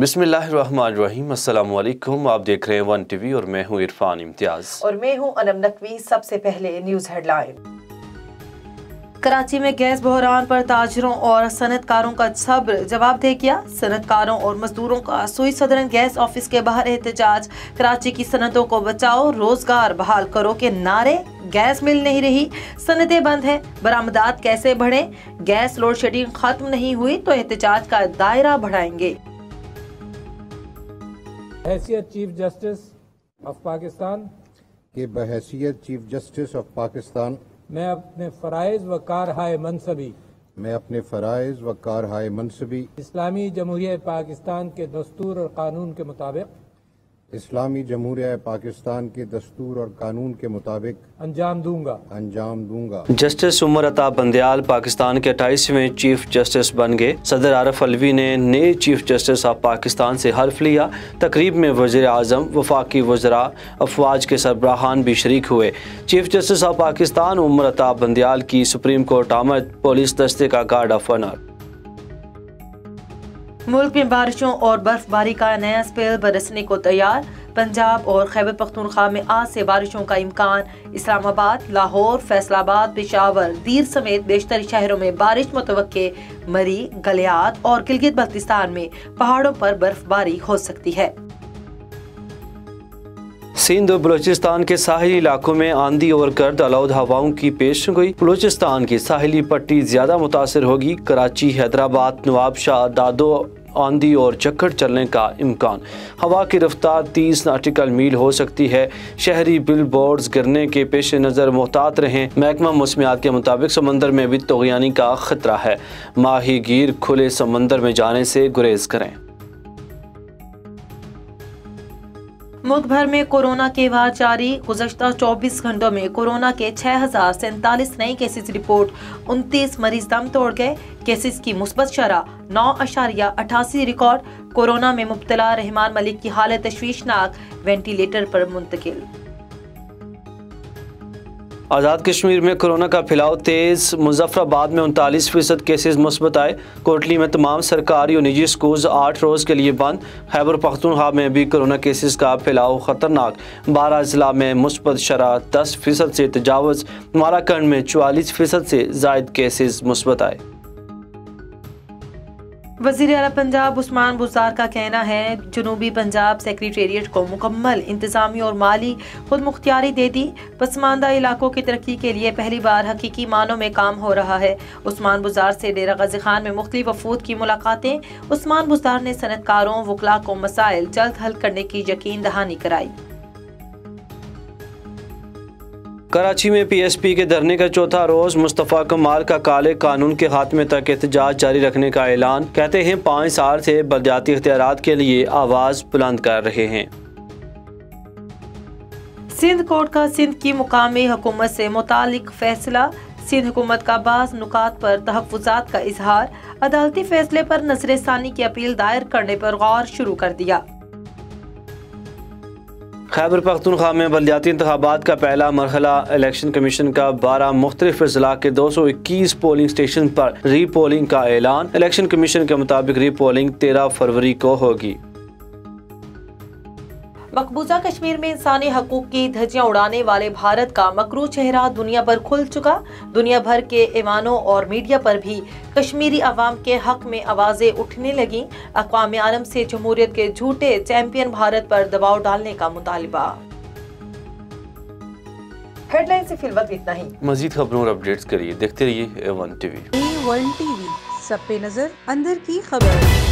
बिस्मिल्लाहिर्रहमानिर्रहीम, अस्सलामु अलैकुम। आप देख रहे हैं वन टीवी और मैं हूं इरफान इम्तियाज और मैं हूं अनम नकवी। सबसे पहले न्यूज हेडलाइन। कराची में गैस बहरान पर ताजरों और सनतकारों का सब्र जवाबदेह किया। सनतकारों और मजदूरों का सुई सदरन गैस ऑफिस के बाहर एहतजाज। कराची की सनतों को बचाओ, रोजगार बहाल करो के नारे। गैस मिल नहीं रही, सनतें बंद है, बरामदात कैसे बढ़े? गैस लोड शेडिंग खत्म नहीं हुई तो एहतजाज का दायरा बढ़ाएंगे। हैसियत चीफ जस्टिस ऑफ पाकिस्तान के बहैसियत चीफ जस्टिस ऑफ पाकिस्तान मैं अपने फ़राइज़ व कारहाय मनसबी इस्लामी जमहूरिया पाकिस्तान के दस्तूर और कानून के मुताबिक इस्लामी जमहूरिया पाकिस्तान के दस्तूर और कानून के मुताबिक अंजाम दूंगा। जस्टिस उमर अताब बंदयाल पाकिस्तान के 28वें चीफ जस्टिस बन गए। सदर आरिफ अलवी ने नए चीफ जस्टिस ऑफ पाकिस्तान से हल्फ लिया। तकरीब में वज़ीर आज़म, वफाकी वज़रा, अफवाज के सरबराहान भी शरीक हुए। Chief justice of Pakistan Umar Atab Bandial की सुप्रीम कोर्ट आमद, पुलिस दस्ते का गार्ड ऑफ ऑनर। मुल्क में बारिशों और बर्फबारी का नया स्पेल बरसने को तैयार। पंजाब और खैबर पख्तूनख्वा में आज से बारिशों का इम्कान। इस्लामाबाद, लाहौर, फैसलाबाद, पेशावर, दीर समेत बेशतर शहरों में बारिश मुतवक्के। मरी, गलियात और गिलगित बल्तिस्तान में पहाड़ों पर बर्फबारी हो सकती है। सिंध और बलूचिस्तान के साहिली इलाकों में आंधी और गर्द आलौद हवाओं की पेशगोई। बलूचिस्तान की साहिली पट्टी ज्यादा मुतासर होगी। कराची, हैदराबाद, नवाबशाह, दादो आंधी और झक्कड़ चलने का इम्कान। हवा की रफ्तार 30 नॉटिकल मील हो सकती है। शहरी बिल बोर्ड्स गिरने के पेश नज़र मोहतात रहें। महकमा मौसमियात के मुताबिक समंदर में भी तूग़यानी का खतरा है। माही गिर खुले समंदर में जाने से गुरेज करें। मुल्क भर में कोरोना के वार जारी। गुज़श्ता 24 घंटों में कोरोना के 6047 नए केसेस रिपोर्ट। 29 मरीज दम तोड़ गए। केसेस की मुस्बत शरह 9.88 रिकॉर्ड। कोरोना में मुब्तला रहमान मलिक की हालत तशवीशनाक, वेंटिलेटर पर मुंतकिल। आज़ाद कश्मीर में कोरोना का फैलाव तेज। मुजफ्फराबाद में 39% केसेस मुस्बत आए। कोटली में तमाम सरकारी और निजी स्कूल 8 रोज़ के लिए बंद। खैबर पख्तूनख्वा में भी कोरोना केसेस का फैलाव खतरनाक। 12 जिला में मुस्बत शरह 10% से तजावज़। माराकंड में 44% से ज़ायद केसेस मुस्बत आए। वज़ीर आला पंजाब उस्मान बुज़दार का कहना है, जनूबी पंजाब सेक्रेटेरिएट को मुकम्मल इंतज़ामी और माली खुद मुख्तियारी दे दी। पसमानदा इलाकों की तरक्की के लिए पहली बार हकीकी मानों में काम हो रहा है। उस्मान बुज़दार से डेरा गाजी खान में मुख्तलिफ वफूद की मुलाकातें। उस्मान बुज़दार ने सनतकारों वकला को मसाइल जल्द हल करने की यकीन दहानी कराई। कराची में PSP के धरने का चौथा रोज। मुस्तफ़ा कमाल का काले कानून के खात्मे तक एहतजाज जारी रखने का ऐलान। कहते हैं 5 साल से बलदियाती इख्तियारात के लिए आवाज बुलंद कर रहे हैं। सिंध कोर्ट का सिंध की मुकामी हुकूमत से मुतालिक फैसला। सिंध हुकूमत का बाज़ नुकात पर तहफ़्फ़ुज़ात का इजहार। अदालती फैसले पर नज़र-ए-सानी की अपील दायर करने पर गौर शुरू कर दिया। खैबर पख्तूनख्वा में बलदियाती इंतखाबात का पहला मरहला। इलेक्शन कमीशन का 12 मुख्तलिफ अजला के 221 पोलिंग स्टेशन पर री पोलिंग का ऐलान। इलेक्शन कमीशन के मुताबिक री पोलिंग 13 फरवरी को होगी। मकबूजा कश्मीर में इंसानी हकूक की धज्जियां उड़ाने वाले भारत का मकरू चेहरा दुनिया भर खुल चुका। दुनिया भर के ऐवानों और मीडिया पर भी कश्मीरी अवाम के हक में आवाजें उठने लगी। अक़वाम आलम से जमहूरियत के झूठे चैंपियन भारत पर दबाव डालने का मुतालिबा। हेडलाइन से फिलहाल इतना ही। मजीद खबरों और अपडेट्स के लिए देखते रहिए वन टीवी। वन टीवी, सब पे नजर, अंदर की खबर।